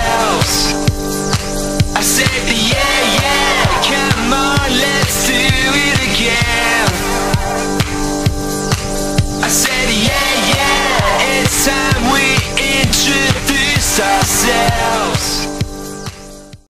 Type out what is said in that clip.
ourselves. I said yeah, yeah, come on, let's do it again. I said yeah, yeah, it's time we introduce ourselves.